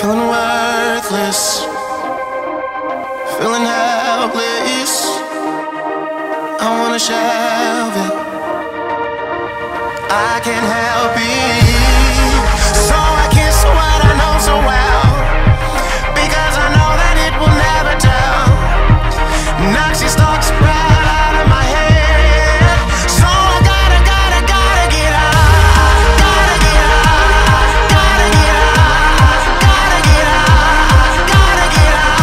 Feeling worthless, feeling helpless. I wanna shove it, I can't help it. So I kiss what I know so well, because I know that it will never tell. Noxie stalks right out of my head. So I gotta get out. Gotta get out. Gotta get out. Gotta get out. Gotta get out.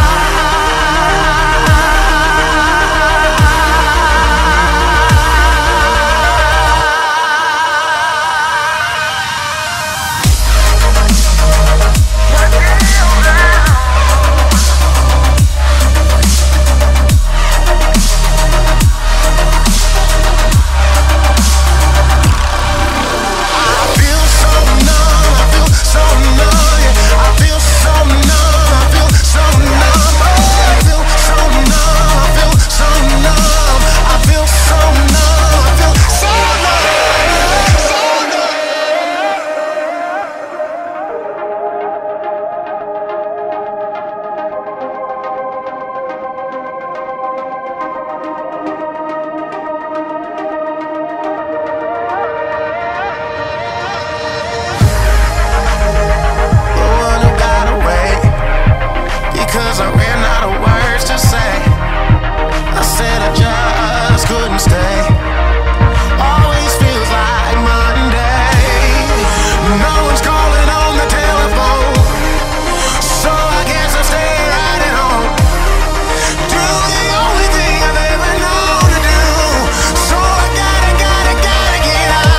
Cause I ran out of words to say. I said I just couldn't stay. Always feels like Monday. No one's calling on the telephone, so I guess I stay right at home. Do the only thing I've ever known to do. So I gotta get out.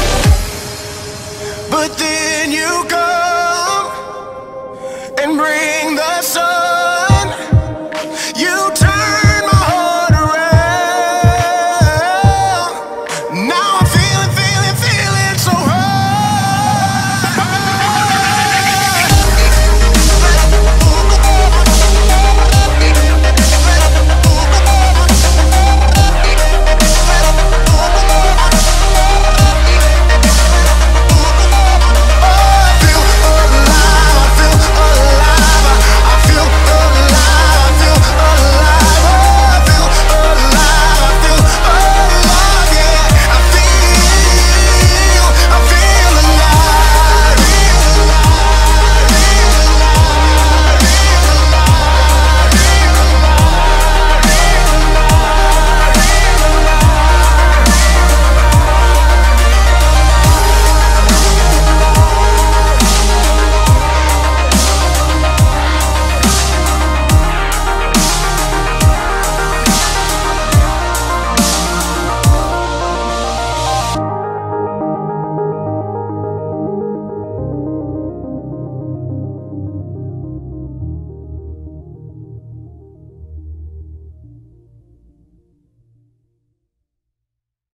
But then you come and bring